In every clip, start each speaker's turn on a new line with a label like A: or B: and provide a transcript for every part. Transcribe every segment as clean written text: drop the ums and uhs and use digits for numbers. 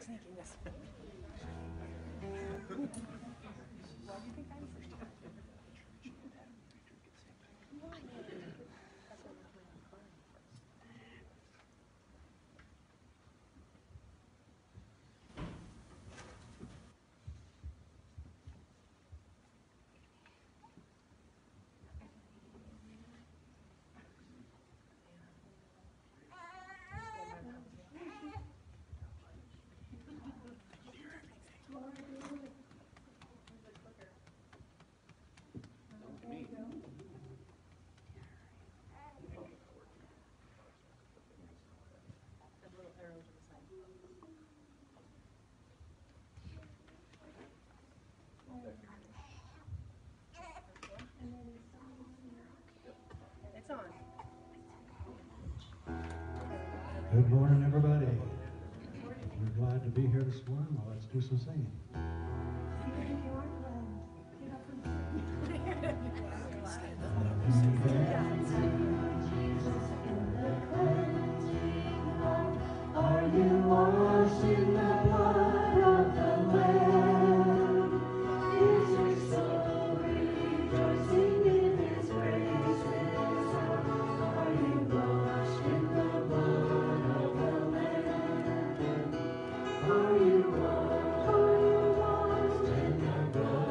A: sneakiness. Why do you think I'm first? It's on.
B: Good morning, everybody. We're glad to be here this morning. Well, let's do some singing.
C: Are you washed in the blood of the Lamb? Is your soul rejoicing in His praises? Are you washed in the blood of the Lamb? Are you washed in the blood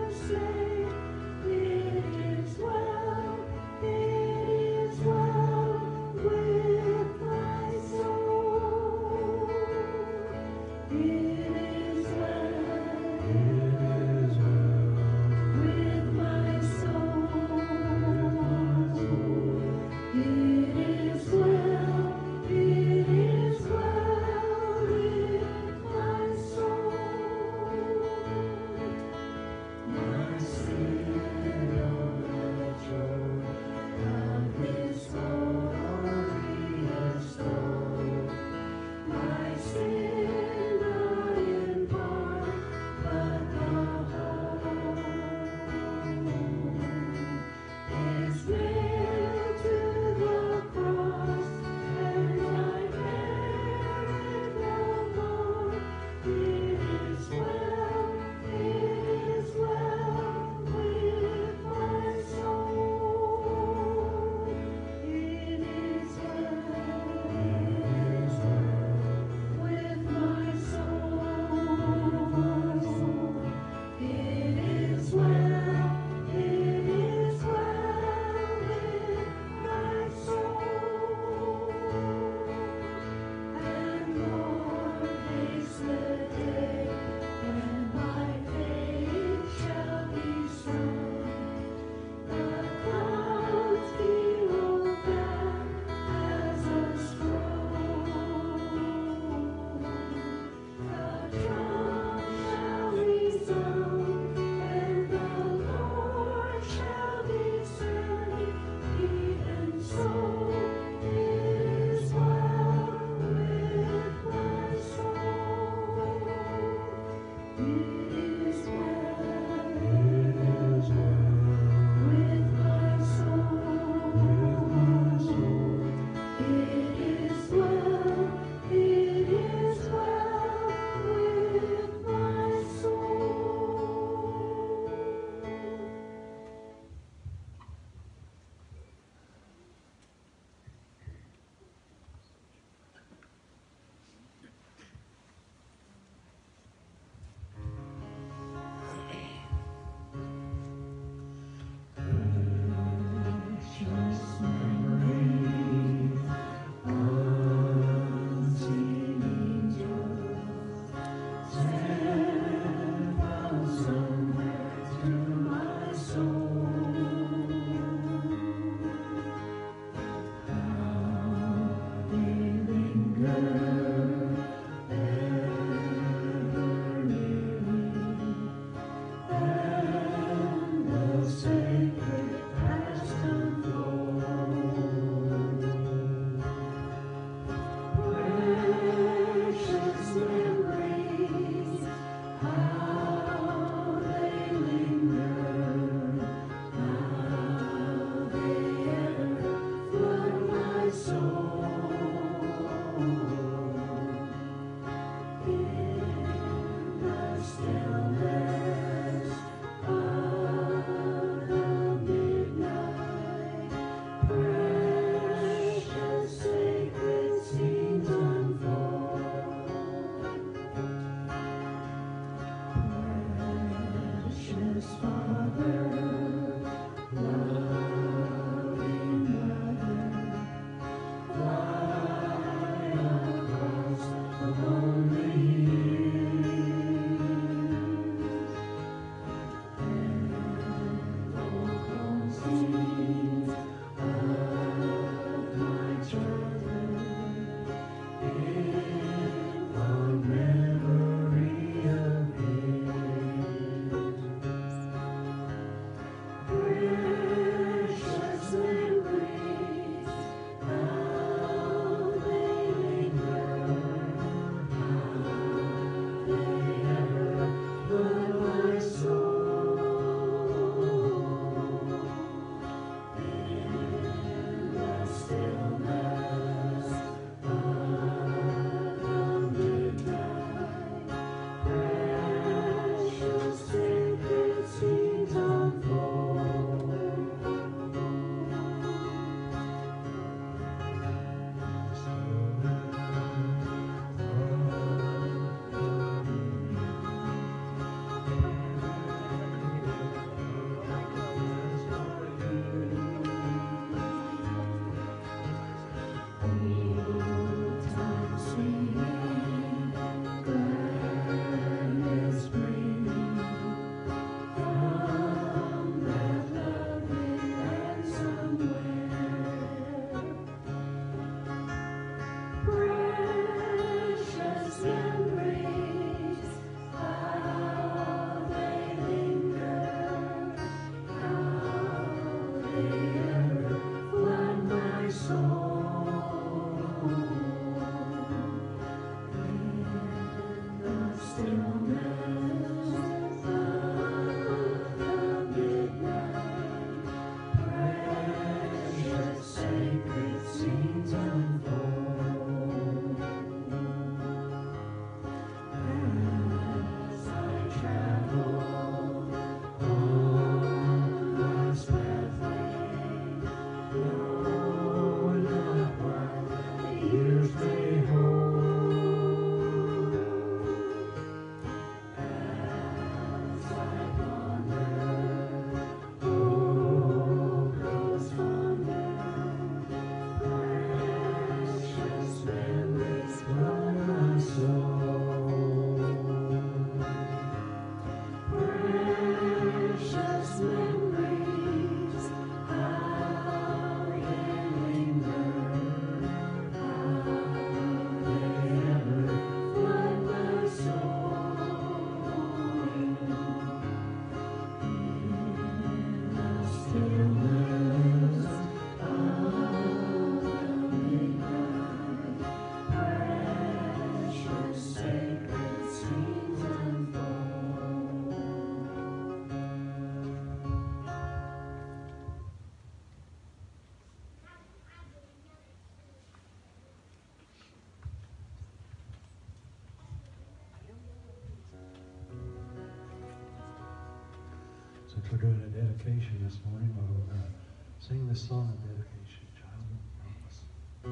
C: My
B: Since we're doing a dedication this morning, we're going to sing this song of dedication, Child of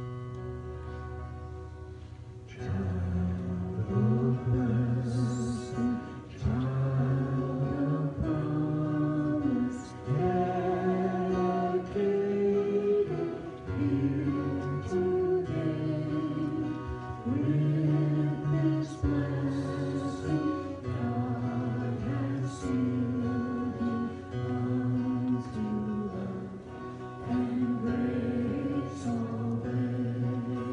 B: Promise. Child of blessing, child of promise, dedicated here today. With this blessing, God has sealed you unto love and grace always.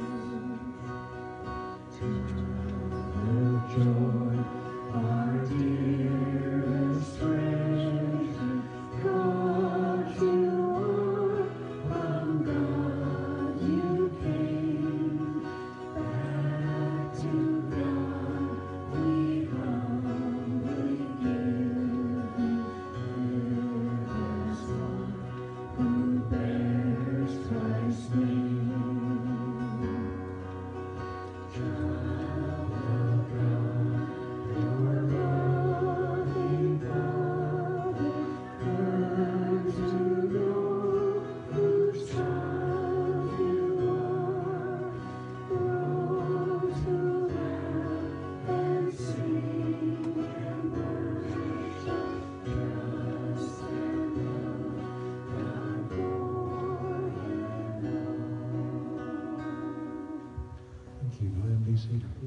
B: Child of joy, our dearest treasure, God you are, from God you came. Back to God we humbly give you, fearless one who bears Christ's name. Child of God, your loving Father yearns to know whose child you are. Grow to laugh and sing and worship, trust and love God more and more. Thank you. Go ahead and be seated, please.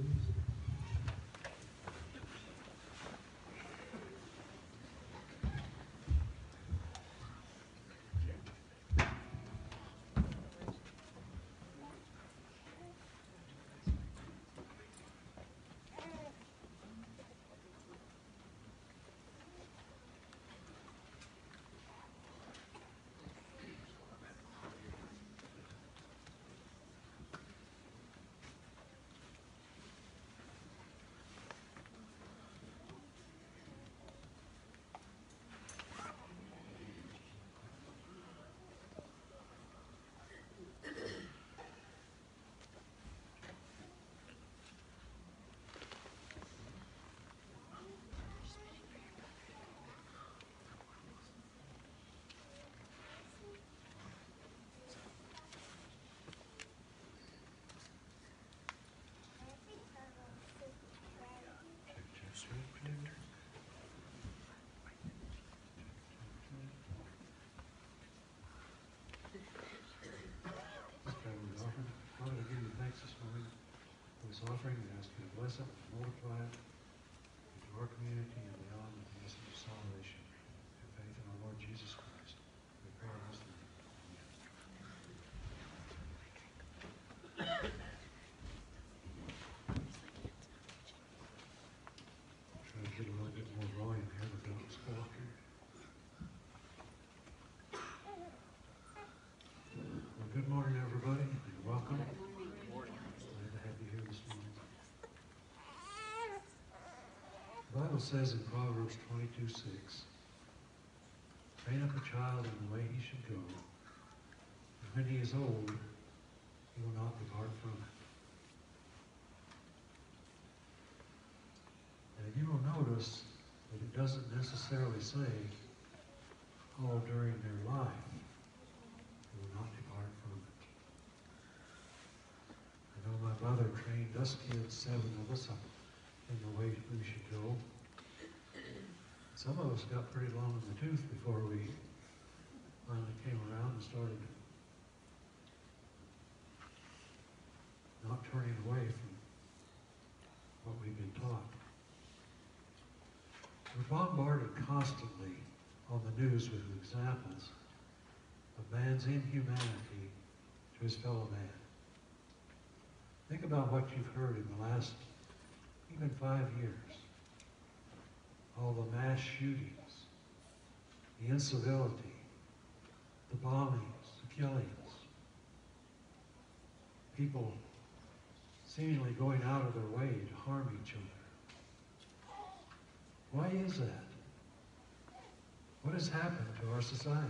B: Father, we give you thanks this morning for this offering. We ask you to bless it and multiply it into our community and beyond with the message of salvation and faith in our Lord Jesus Christ. We pray in his name. Try to get a little bit more volume here without squawking. Well, good morning, everybody, and welcome. Glad to have you here this morning. The Bible says in Proverbs 22:6, train up a child in the way he should go, and when he is old, he will not depart from it. And you will notice that it doesn't necessarily say, all during their life, they will not depart from it. I know my mother trained us kids, 7 of us, up in the way we should go. Some of us got pretty long in the tooth before we finally came around and started not turning away from what we've been taught. We're bombarded constantly on the news with examples of man's inhumanity to his fellow man. Think about what you've heard in the last even 5 years. All the mass shootings, the incivility, the bombings, the killings, people seemingly going out of their way to harm each other. Why is that? What has happened to our society?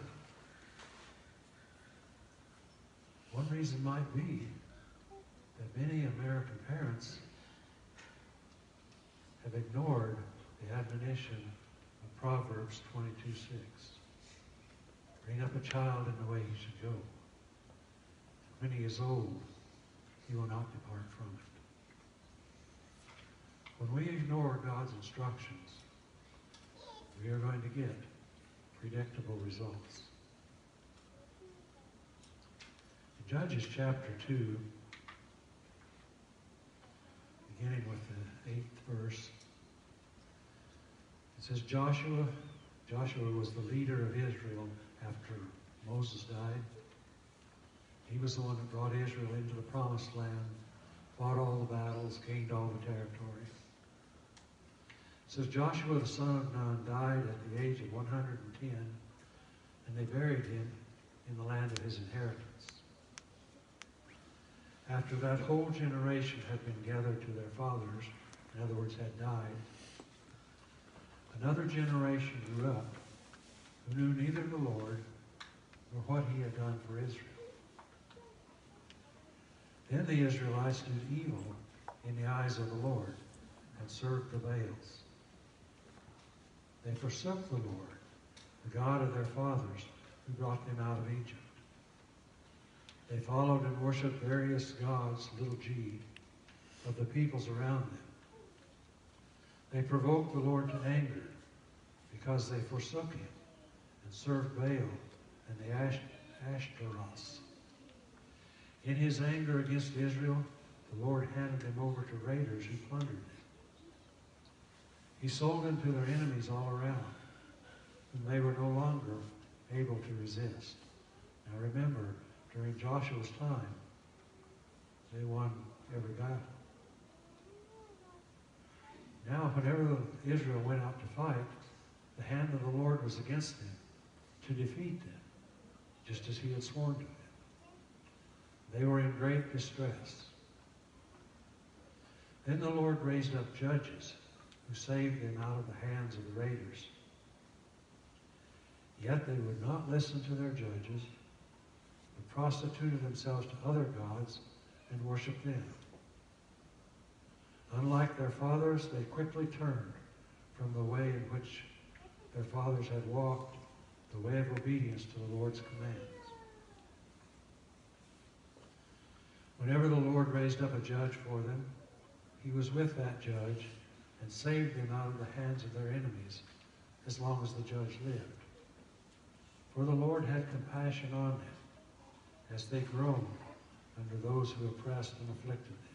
B: One reason might be that many American parents have ignored the admonition of Proverbs 22:6. Bring up a child in the way he should go. When he is old, he will not depart from it. When we ignore God's instructions, we are going to get predictable results. In Judges chapter 2, beginning with the 8th verse, it says, Joshua was the leader of Israel after Moses died. He was the one that brought Israel into the promised land, fought all the battles, gained all the territory. It says, Joshua the son of Nun died at the age of 110, and they buried him in the land of his inheritance. After that whole generation had been gathered to their fathers, in other words, had died, another generation grew up who knew neither the Lord nor what he had done for Israel. Then the Israelites did evil in the eyes of the Lord and served the Baals. They forsook the Lord, the God of their fathers, who brought them out of Egypt. They followed and worshipped various gods, little g, of the peoples around them. They provoked the Lord to anger because they forsook him and served Baal and the Ashtaroths. In his anger against Israel, the Lord handed them over to raiders who plundered them. He sold them to their enemies all around, whom they were no longer able to resist. Now remember, during Joshua's time, they won every battle. Now, whenever Israel went out to fight, the hand of the Lord was against them to defeat them, just as he had sworn to them. They were in great distress. Then the Lord raised up judges who saved them out of the hands of the raiders. Yet they would not listen to their judges, but prostituted themselves to other gods and worshiped them. Unlike their fathers, they quickly turned from the way in which their fathers had walked, the way of obedience to the Lord's commands. Whenever the Lord raised up a judge for them, he was with that judge and saved them out of the hands of their enemies as long as the judge lived. For the Lord had compassion on them as they groaned under those who oppressed and afflicted them.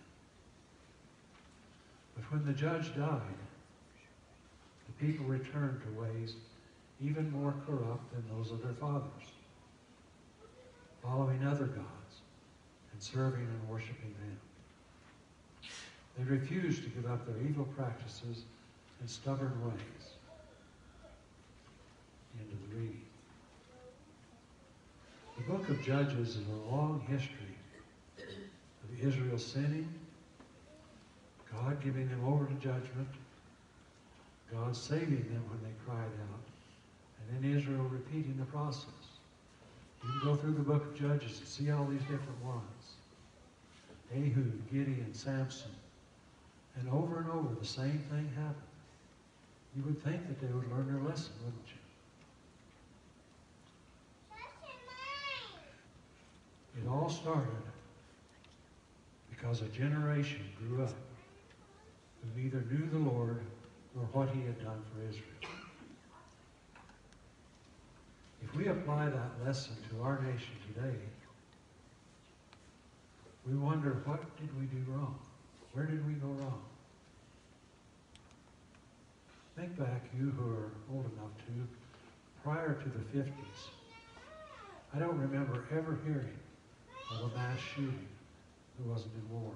B: But when the judge died, the people returned to ways even more corrupt than those of their fathers, following other gods and serving and worshiping them. They refused to give up their evil practices and stubborn ways. End of the reading. The book of Judges is a long history of Israel sinning, God giving them over to judgment, God saving them when they cried out, and then Israel repeating the process. You can go through the book of Judges and see all these different ones. Ehud, Gideon, Samson. And over the same thing happened. You would think that they would learn their lesson, wouldn't you? It all started because a generation grew up who neither knew the Lord nor what he had done for Israel. If we apply that lesson to our nation today, we wonder, what did we do wrong? Where did we go wrong? Think back, you who are old enough to, prior to the 50s. I don't remember ever hearing of a mass shooting that wasn't in war.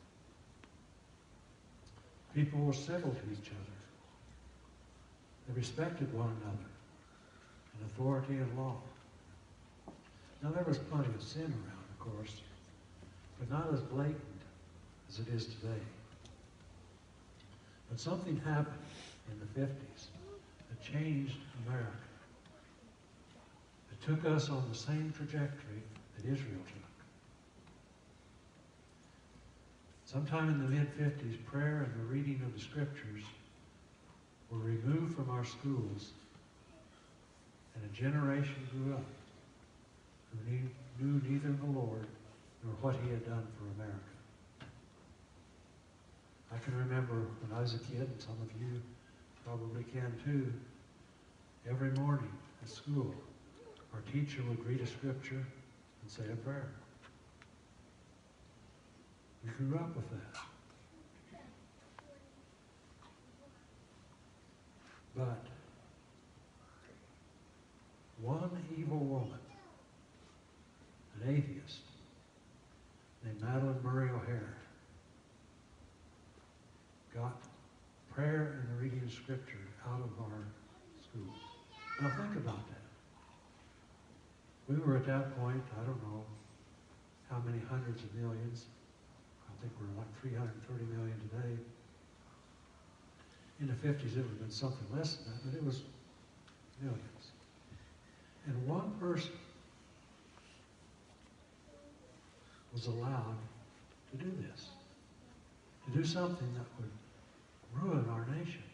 B: People were civil to each other. They respected one another and authority and law. Now, there was plenty of sin around, of course, but not as blatant as it is today. But something happened in the 50s that changed America. It took us on the same trajectory that Israel took. Sometime in the mid-50s, prayer and the reading of the scriptures were removed from our schools, and a generation grew up who knew neither the Lord nor what he had done for America. I can remember when I was a kid, and some of you probably can too, every morning at school, our teacher would read a scripture and say a prayer. We grew up with that. But one evil woman, an atheist, named Madeline Murray O'Hare, got prayer and the reading of Scripture out of our schools. Now think about that. We were at that point, I don't know how many hundreds of millions. I think we're like 330 million today. In the 50s, it would have been something less than that, but it was millions. And one person was allowed to do this, to do something that would ruin our nation.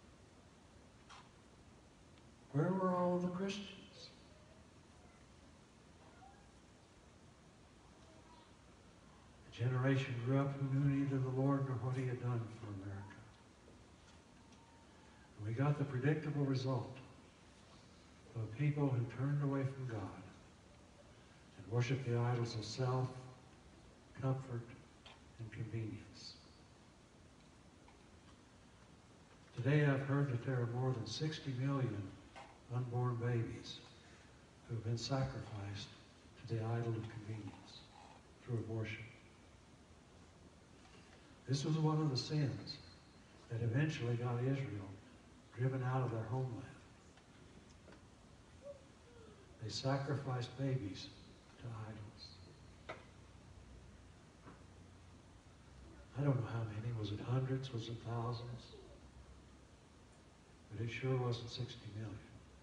B: Where were all the Christians? A generation grew up who knew neither the Lord nor what he had done for America. And we got the predictable result of a people who turned away from God and worshiped the idols of self, comfort, and convenience. Today I've heard that there are more than 60 million unborn babies who have been sacrificed to the idol of convenience through abortion. This was one of the sins that eventually got Israel driven out of their homeland. They sacrificed babies to idols. I don't know how many. Was it hundreds? Was it thousands? But it sure wasn't 60 million.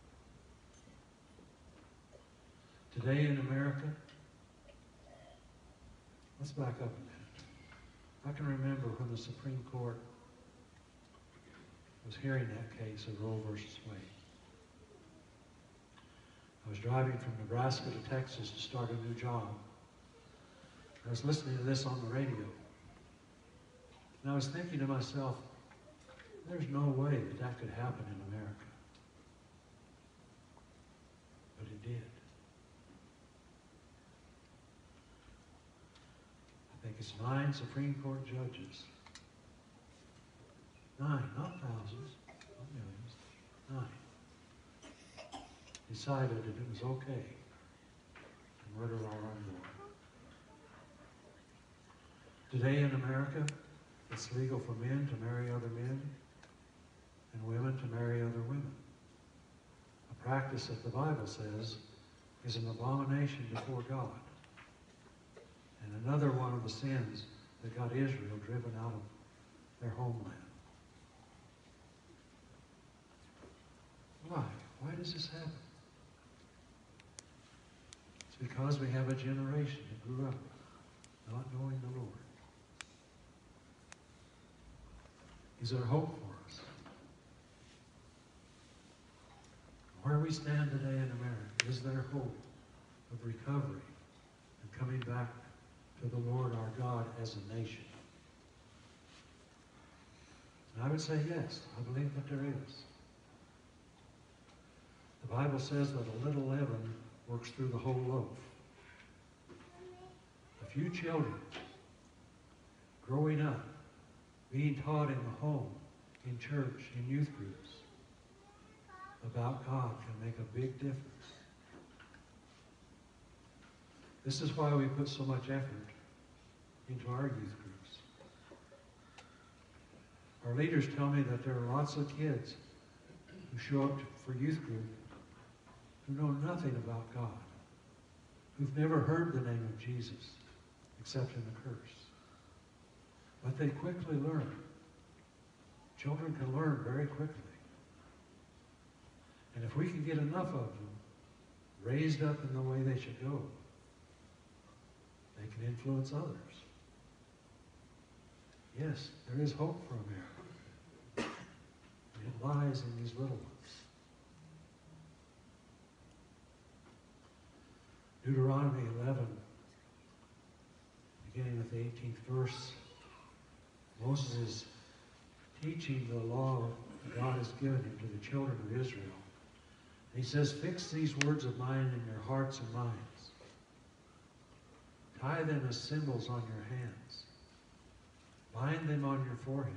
B: Today in America, let's back up a minute. I can remember when the Supreme Court was hearing that case of Roe versus Wade. I was driving from Nebraska to Texas to start a new job. I was listening to this on the radio. And I was thinking to myself, there's no way that that could happen in America. But it did. I think it's 9 Supreme Court judges. 9, not thousands, not millions. 9 decided that it was okay to murder our unborn. Today in America, it's legal for men to marry other men and women to marry other women. A practice that the Bible says is an abomination before God. And another one of the sins that got Israel driven out of their homeland. Why? Why does this happen? It's because we have a generation that grew up not knowing the Lord. Is there hope for us? Where we stand today in America, is there hope of recovery and coming back to the Lord our God as a nation? And I would say yes, I believe that there is. The Bible says that a little leaven works through the whole loaf. A few children growing up, being taught in the home, in church, in youth groups, about God can make a big difference. This is why we put so much effort into our youth groups. Our leaders tell me that there are lots of kids who show up for youth group who know nothing about God, who've never heard the name of Jesus except in the curse. But they quickly learn. Children can learn very quickly. And if we can get enough of them raised up in the way they should go, they can influence others. Yes, there is hope for America. lies in these little ones. Deuteronomy 11, beginning with the 18th verse, Moses is teaching the law that God has given him to the children of Israel. And he says, fix these words of mine in your hearts and minds. Tie them as symbols on your hands. Bind them on your foreheads.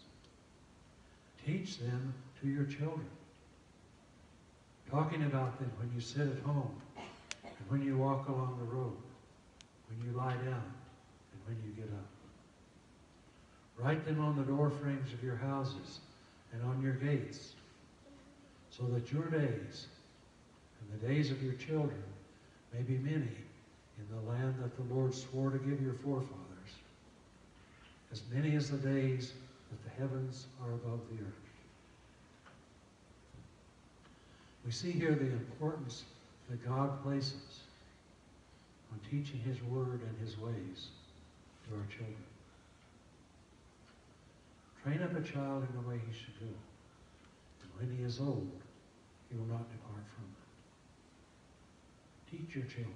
B: Teach them to your children, talking about them when you sit at home and when you walk along the road, when you lie down and when you get up. Write them on the door frames of your houses and on your gates, so that your days and the days of your children may be many in the land that the Lord swore to give your forefathers, as many as the days that the heavens are above the earth. We see here the importance that God places on teaching his word and his ways to our children. Train up a child in the way he should go, and when he is old, he will not depart from it. Teach your children.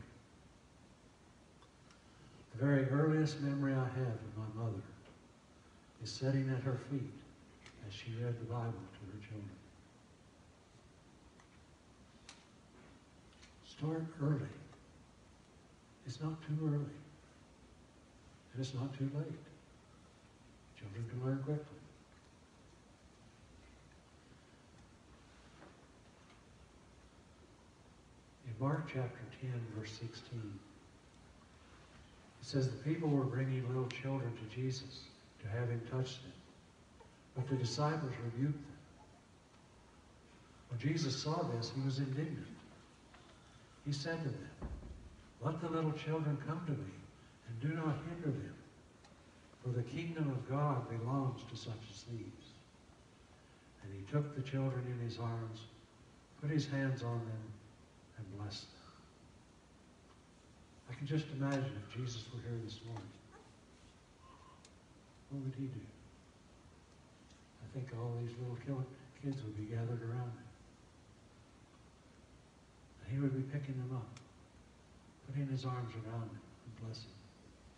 B: The very earliest memory I have of my mother is sitting at her feet as she read the Bible to her children. Start early. It's not too early. And it's not too late. Children can learn quickly. In Mark chapter 10, verse 16, it says, the people were bringing little children to Jesus to have him touch them. But the disciples rebuked them. When Jesus saw this, he was indignant. He said to them, let the little children come to me, and do not hinder them, for the kingdom of God belongs to such as these. And he took the children in his arms, put his hands on them, and blessed them. I can just imagine if Jesus were here this morning, what would he do? I think all these little kids would be gathered around him. And he would be picking them up, putting his arms around them and blessing them.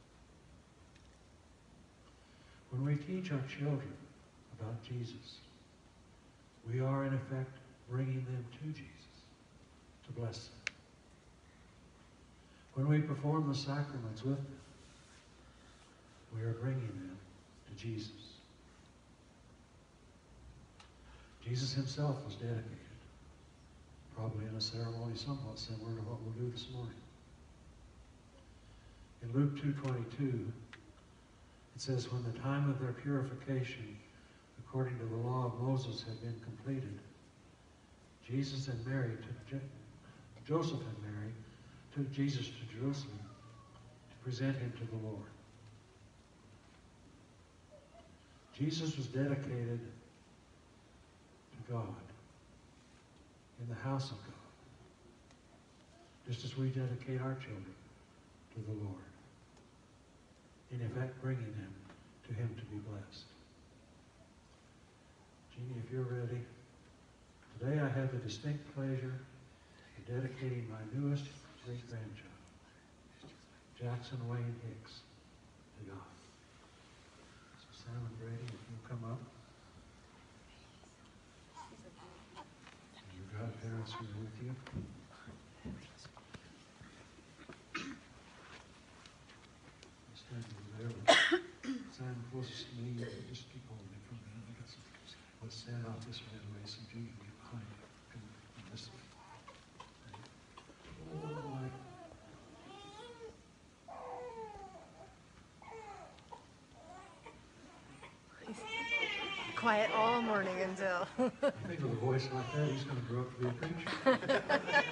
B: When we teach our children about Jesus, we are in effect bringing them to Jesus to bless them. When we perform the sacraments with them, we are bringing them to Jesus. Jesus himself was dedicated, probably in a ceremony somewhat similar to what we'll do this morning. In Luke 2:22, it says, when the time of their purification, according to the law of Moses, had been completed, Jesus and Mary Joseph and Mary took Jesus to Jerusalem to present him to the Lord. Jesus was dedicated to God in the house of God, just as we dedicate our children to the Lord, in effect bringing them to him to be blessed. Jeannie, if you're ready, today I have the distinct pleasure of dedicating my newest great-grandchild, Jackson Wayne Hicks, to God. So Sam and Brady, if you'll come up. And your godparents who are with you. Stand over there. Sam closest to me. Just keep holding it for a minute. Let's stand out this way and so Judy can get behind you. Come this way.
A: Quiet all morning until.
B: I think with a voice like that, he's going to grow up to be a preacher.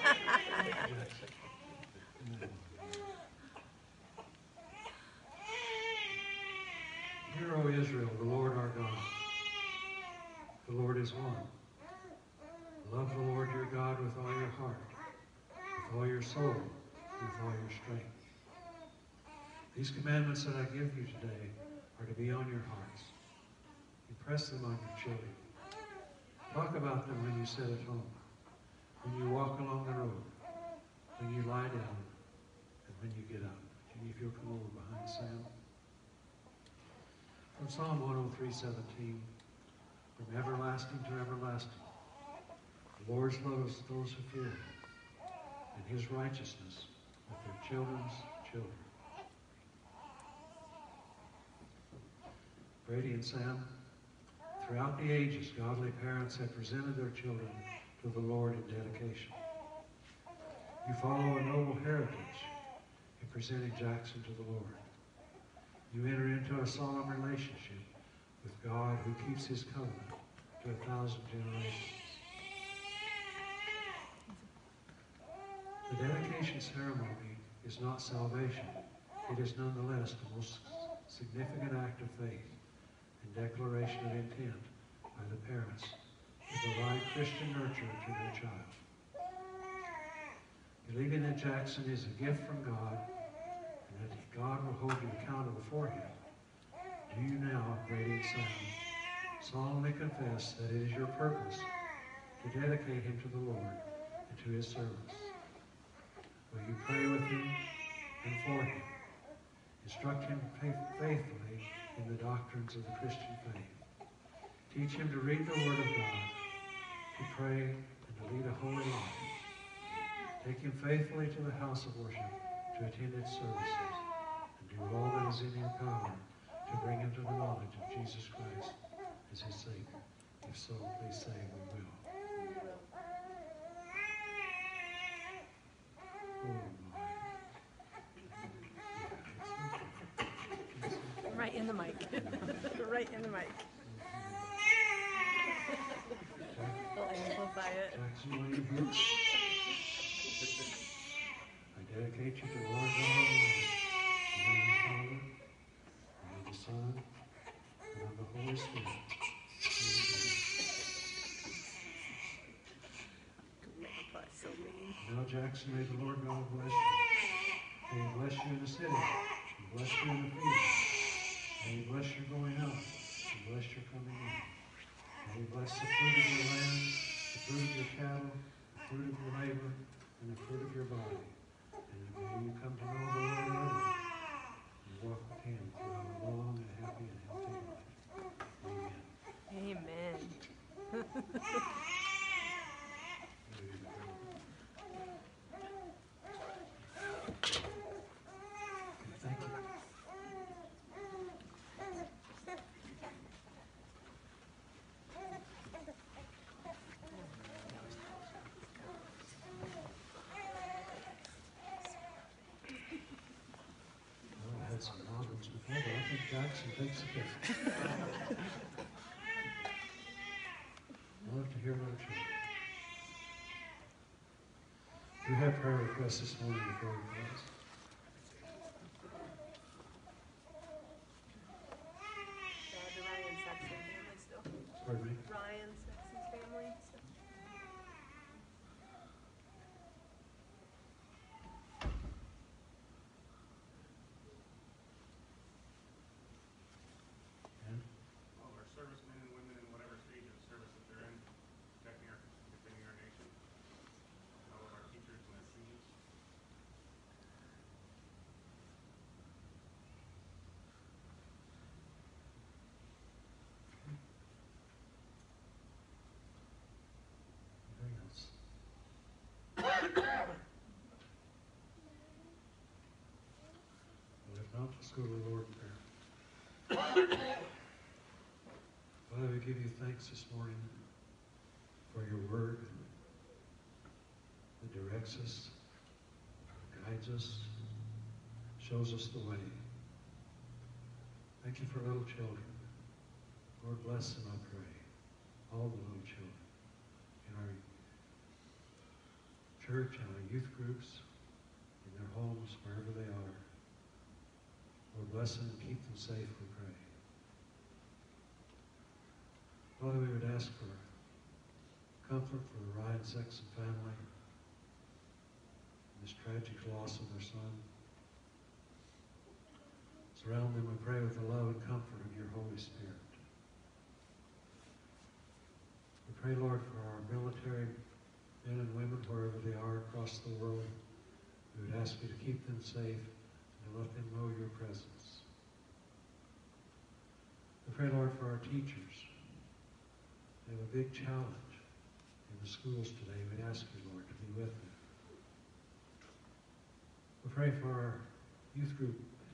B: Hear, O Israel, the Lord our God. The Lord is one. Love the Lord your God with all your heart, with all your soul, with all your strength. These commandments that I give you today are to be on your hearts. Impress them on your children. Talk about them when you sit at home, when you walk along the road, when you lie down, and when you get up. Jimmy, if you'll come over behind Sam. From Psalm 103:17, from everlasting to everlasting, the Lord loves those who fear him, and his righteousness with their children's children. Brady and Sam, throughout the ages, godly parents have presented their children to the Lord in dedication. You follow a noble heritage in presenting Jackson to the Lord. You enter into a solemn relationship with God who keeps his covenant to 1,000 generations. The dedication ceremony is not salvation. It is nonetheless the most significant act of faith and declaration of intent by the parents to provide Christian nurture to their child. Believing that Jackson is a gift from God and that God will hold you accountable for him, do you now, Brady and Sam, solemnly confess that it is your purpose to dedicate him to the Lord and to his service? Will you pray with him and for him? Instruct him faithfully in the doctrines of the Christian faith. Teach him to read the Word of God, to pray, and to lead a holy life. Take him faithfully to the house of worship to attend its services, and do all that is in your power to bring him to the knowledge of Jesus Christ as his Savior. If so, please say we will.
A: Right in the mic. Right in the mic. We'll amplify it.
B: Jackson, will you hear? I dedicate you to the Lord God Almighty, in the name of the Father, and of the Son, and of the Holy Spirit.
A: So mean.
B: Now, Jackson, may the Lord God bless you. May he bless you in the city, and bless you in the field. May he bless your going out, and bless your coming in. May he bless the fruit of your land, the fruit of your cattle, the fruit of your labor, and the fruit of your body. And may you come to know the Lord early, and walk with him throughout a long and happy and healthy life. Amen.
A: Amen.
B: Thank you. Well, I had some nodules before, but I think Jackson takes the cake. I love to hear little children. Do you have prayer requests this morning before we close?
A: The Ryan Sexton family still.
B: Pardon me?
A: Ryan Sexton's family still.
B: And
D: All of our servicemen and women in whatever stage of service that they're in, protecting defending our nation. All of our teachers and our students.
B: anything else? Well, if not, let's go to the Lord in prayer. Father, we give you thanks this morning for your word that directs us, guides us, shows us the way. Thank you for little children. Lord, bless them, I pray. All the little children in our church and our youth groups, in their homes, wherever they are. Lord, bless them and keep them safe, we pray. Father, we would ask for comfort for the Ryan Sexton family, this tragic loss of their son. Surround them, we pray, with the love and comfort of your Holy Spirit. We pray, Lord, for our military men and women, wherever they are across the world. We would ask you to keep them safe and to let them know your presence. We pray, Lord, for our teachers. They have a big challenge in the schools today. We'd ask you, Lord, to be with them. We pray for our youth group.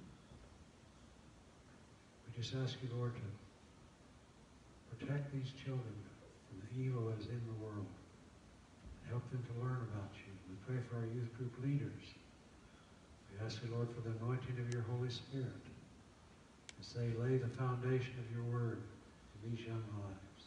B: We just ask you, Lord, to protect these children from the evil that is in the world. Help them to learn about you. We pray for our youth group leaders. We ask you, Lord, for the anointing of your Holy Spirit as they lay the foundation of your word in these young lives.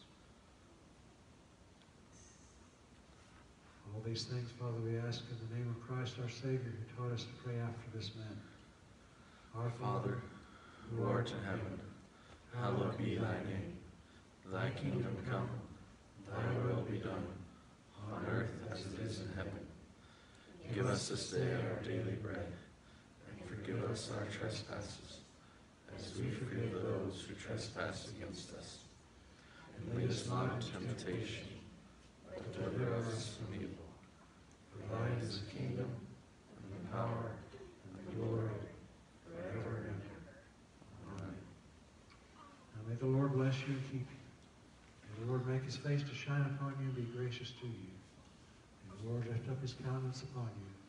B: All these things, Father, we ask in the name of Christ our Savior, who taught us to pray after this manner. Our Father,
E: who art in heaven, hallowed be thy name. Thy kingdom come, thy will be done, on earth as it is in heaven. Give us this day our daily bread, and forgive us our trespasses, as we forgive those who trespass against us. And lead us not into temptation, but deliver us from evil. For thine is the kingdom, and the power, and the glory, forever and ever. Amen.
B: now may the Lord bless you and keep you. May the Lord make his face to shine upon you and be gracious to you. May the Lord lift up his countenance upon you